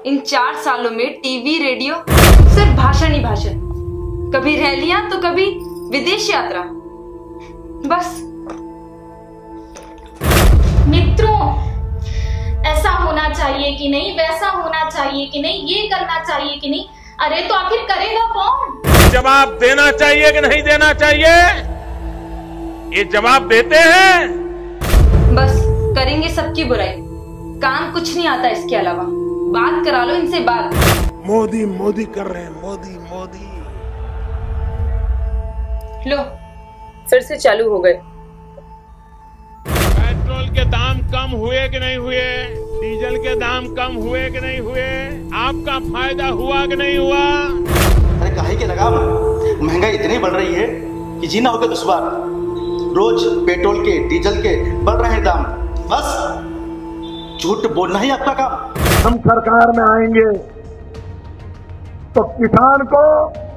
इन 4 सालों में TV radio सिर्फ भाषण ही भाषण, कभी रैलियां तो कभी विदेश यात्रा, बस। मित्रों, ऐसा होना चाहिए कि नहीं, वैसा होना चाहिए कि नहीं, ये करना चाहिए कि नहीं, अरे तो आखिर करेगा कौन? जवाब देना चाहिए कि नहीं देना चाहिए, ये जवाब देते हैं। बस करेंगे सबकी बुराई, काम कुछ नहीं आता इसके अलावा। बात करा लो इनसे बात। मोदी मोदी कर रहे हैं, मोदी मोदी। लो फिर से चालू हो गए। पेट्रोल के दाम कम हुए कि नहीं हुए, डीजल के दाम कम हुए कि नहीं हुए, आपका फायदा हुआ कि नहीं हुआ? अरे काहे के लगाम, महंगाई इतनी बढ़ रही है कि जीना होगा दुश्वार। रोज पेट्रोल के डीजल के बढ़ रहे हैं दाम, बस झूठ बोलना ही आपका काम। हम सरकार में आएंगे तो किसान को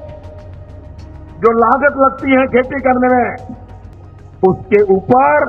जो लागत लगती है खेती करने में, उसके ऊपर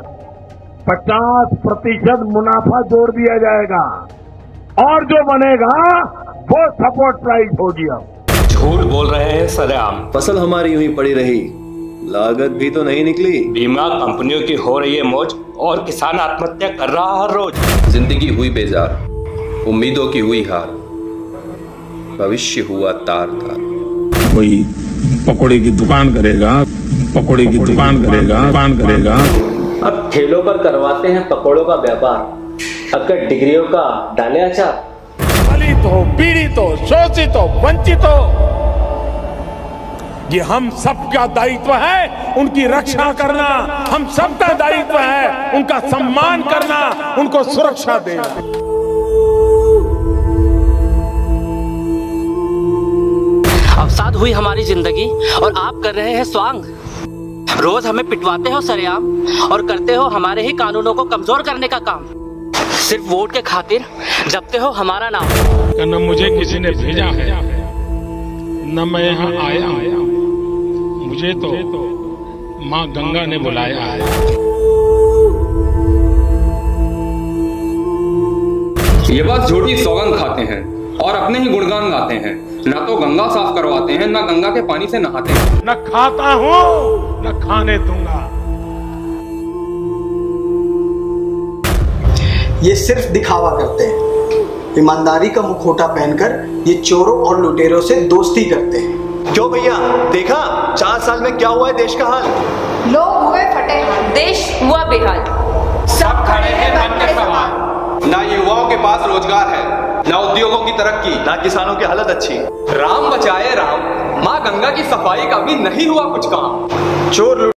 50% मुनाफा जोड़ दिया जाएगा और जो बनेगा वो सपोर्ट प्राइस होगी। अब झूठ बोल रहे हैं सरेआम। फसल हमारी यूं ही पड़ी रही, लागत भी तो नहीं निकली। बीमा कंपनियों की हो रही है मौज और किसान आत्महत्या कर रहा हर रोज। जिंदगी हुई बेजार, उम्मीदों की हुई हार, भविष्य हुआ तार तार। कोई पकौड़े की दुकान करेगा, पकौड़े की दुकान करेगा। अब ठेलों पर करवाते हैं पकौड़ों का व्यापार, अगर डिग्रियों का डाले अचार। दलित हो, पीड़ित हो, शोषित हो, वंचित हो, ये हम सबका दायित्व है उनकी रक्षा करना। हम सबका दायित्व है उनका सम्मान करना, उनको सुरक्षा देना। अवसाद हुई हमारी जिंदगी और आप कर रहे हैं स्वांग। रोज हमें पिटवाते हो सरेआम और करते हो हमारे ही कानूनों को कमजोर करने का काम। सिर्फ वोट के खातिर जपते हो हमारा नाम। न मुझे किसी ने भेजा है, न मैं यहाँ आया, मुझे तो माँ गंगा ने बुलाया है। ये बात झूठी सौगंध खाते हैं और अपने ही गुणगान गाते हैं। ना तो गंगा साफ करवाते हैं, ना गंगा के पानी से नहाते हैं। न खाता हूँ न खाने दूंगा। ये सिर्फ दिखावा करते हैं। ईमानदारी का मुखौटा पहनकर ये चोरों और लुटेरों से दोस्ती करते हैं। क्यों भैया, देखा 4 साल में क्या हुआ है देश का हाल? लोग हुए फटे, देश हुआ बेहाल। सब खड़े हैं मन के सवाल। ना युवाओं के पास रोजगार है, ना उद्योगों की तरक्की, ना किसानों की हालत अच्छी। राम बचाए राम, माँ गंगा की सफाई का भी नहीं हुआ कुछ काम। चोर